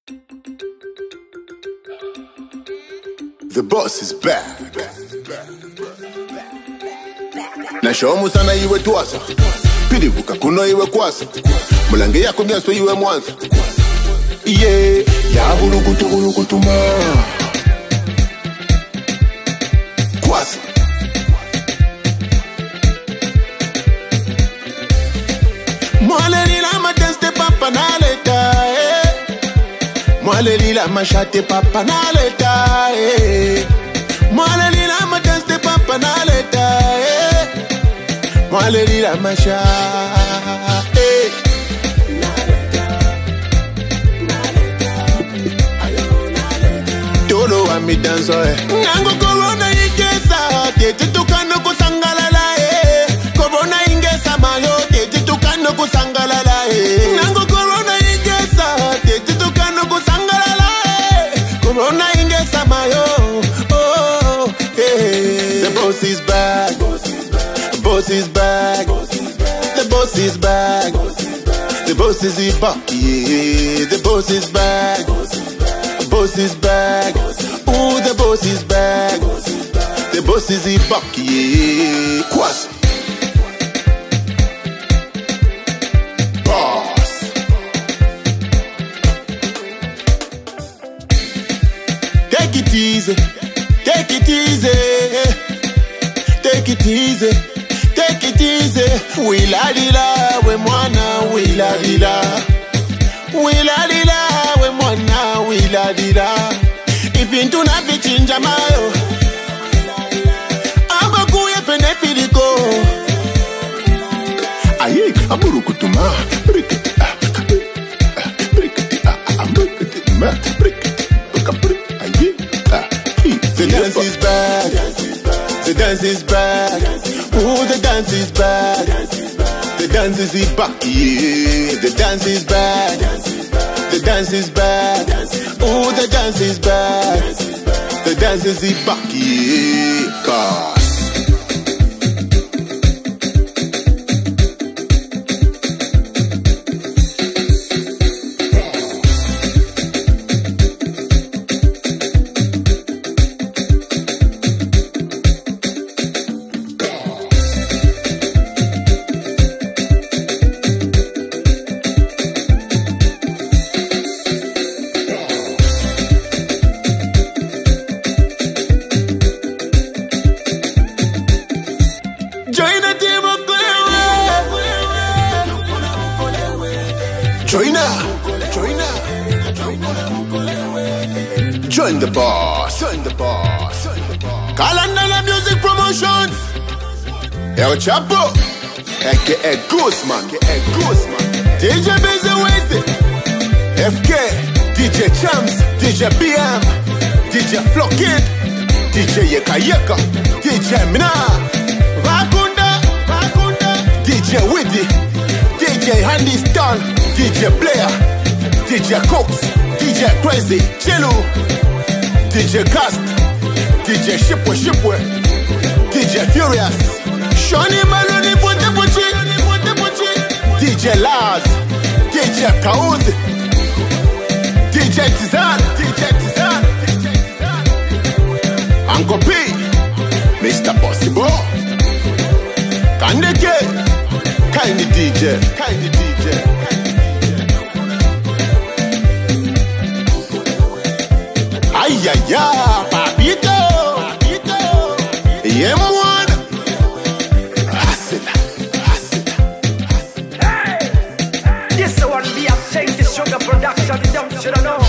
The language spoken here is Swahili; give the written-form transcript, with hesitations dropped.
The boss is back. Nashomu sana iwe tuasa, pilivuka kuno iwe kwasa, mulange yako myaso iwe mwanza. Yeah, ya bulukutu ma kwasa. Mwale lila mateste papa naleta, mwale lila machate papa naleta, mwale lila mateste papa naleta, mwale lila machate. Todo wa mi danso Nango corona ingesa Tete tukano kusangalala Corona ingesa mayo Tete tukano kusangalala Nango corona ingesa Tete tukano kusangalala Corona ingesa mayo. Oh, hey. The boss is back. The boss is back. The boss is back. The boss is back. Yeah, the boss is back. The boss is back. Ooh, the boss is back. The boss is back. Yeah, Kwasi. Boss. Take it easy. Take it easy. Take it easy. Take it easy. We la di la, we mwana, we la di la. We la di la, we mwana, we la di la. If into na vichinja mayo, amba kuye fene filiko. Aye, aburu kutuma, brikiti aye. The dance is back. The dance is back. Ooh, the dance is back. The dance is back. Yeah, the dance is back. The dance is back. Ooh, the dance is back. The dance is back. Yeah, boss. Join the boss. Join the boss. Kalandala Music Promotions. El Chapo, aka Gooseman. DJ Bizzy with it. FK, DJ Champs, DJ BM, DJ Flokid, DJ Yeka, DJ Mina, Vakunda, DJ Widdy, DJ Handy Stone, DJ Blair, DJ Cox, DJ Crazy, Chelu, DJ Cast, DJ Shipwe, DJ Furious, Shoni Maloni Puchi, DJ Laz, DJ Kaouz, DJ Tizan, Uncle P, Mr. Possible, Kandeke, Kindy DJ. Ayaya, papito, yeah, one. Hustle. Hey, this one be a change the sugar production. You don't should know.